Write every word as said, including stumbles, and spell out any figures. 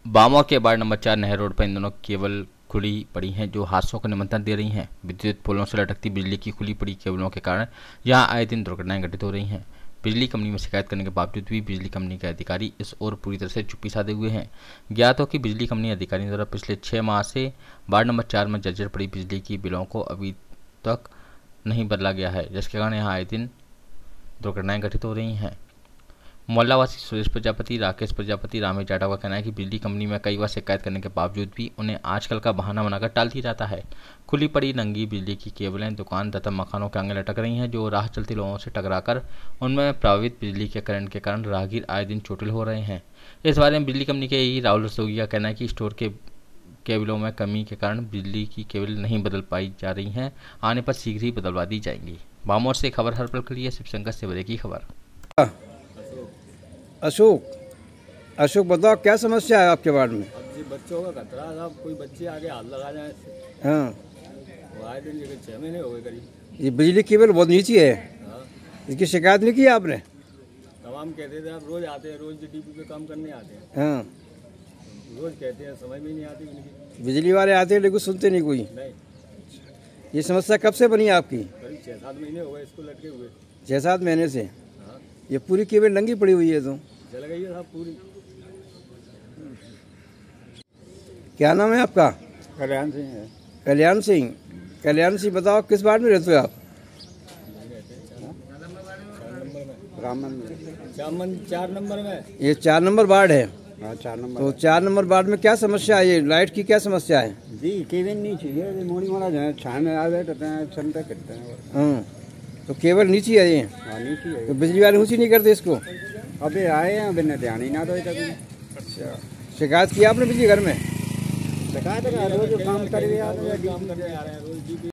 बामों के ward number चार नहर रोड पर इन दोनों केबल खुली पड़ी हैं जो हादसों को निमंत्रण दे रही हैं। विद्युत पोलों से लटकती बिजली की खुली पड़ी केबलों के कारण यहां आए दिन दुर्घटनाएं घटित हो रही हैं। बिजली कंपनी में शिकायत करने के बावजूद भी बिजली कंपनी के अधिकारी इस ओर पूरी तरह से चुप्पी साधे हुए हैं। ज्ञात हो कि बिजली कंपनी अधिकारियों द्वारा पिछले छह माह से वार्ड नंबर चार में जर्जर पड़ी बिजली की बिलों को अभी तक नहीं बदला गया है, जिसके कारण यहाँ आए दिन दुर्घटनाएं घटित हो रही हैं। मोहल्लावासी सुरेश प्रजापति, राकेश प्रजापति, रामेश जाटव का कहना है कि बिजली कंपनी में कई बार शिकायत करने के बावजूद भी उन्हें आजकल का बहाना बनाकर टाल दिया जाता है। खुली पड़ी नंगी बिजली की केबलें दुकान तथा मकानों के आगे लटक रही हैं जो राह चलते लोगों से टकराकर उनमें प्रभावित बिजली के करंट के कारण राहगीर आए दिन चोटिल हो रहे हैं। इस बारे में बिजली कंपनी के ई राहुल रस्तोगी का कहना है कि स्टोर के केबलों में कमी के कारण बिजली की केबल नहीं बदल पाई जा रही हैं, आने पर शीघ्र ही बदलवा दी जाएंगी। बामोर से खबर हर पल के लिए शिवशंकर सेवरे की खबर। अशोक अशोक बताओ क्या समस्या है आपके वार्ड में? जी बच्चों का खतरा था, कोई बच्चे आगे हाथ लगा जाए। हाँ, वो आए दिन लेकिन छः महीने हो गए करीब। ये बिजली केबल बहुत नीची है। हाँ, इसकी शिकायत नहीं की आपने? तमाम कहते थे आप रोज आते हैं, रोज डीपी पे काम करने आते हैं। हाँ, रोज कहते हैं, समझ में नहीं आती उनकी। बिजली वाले आते हैं लेकिन सुनते नहीं कोई। नहीं, ये समस्या कब से बनी आपकी? करीब छः सात महीने हो गए इसको लटके हुए। छः सात महीने से? हाँ, ये पूरी केबल नंगी पड़ी हुई है तो जल गई है साहब पूरी। क्या नाम है आपका? कल्याण सिंह है। कल्याण सिंह। कल्याण सिंह बताओ किस वार्ड में रहते हो आप? चामन चार नंबर में। ये चार नंबर वार्ड है। हाँ, चार नंबर। तो चार नंबर वार्ड में क्या समस्या है? ये लाइट की क्या समस्या है? जी केबल नहीं चाहिए, मोड़ी मोड़ा जाए छान में आ बैठते हैं, क्षमता करते हैं। हाँ, तो केबल नीची है ये। हाँ, नीची है। तो बिजली वाले ऊँची नहीं करते इसको? अबे आए हैं, अभी ने ध्यान ही ना दो तक। अच्छा, शिकायत की आपने बिजली घर में? शिकायत रोज काम करके आ रहे हैं, रोज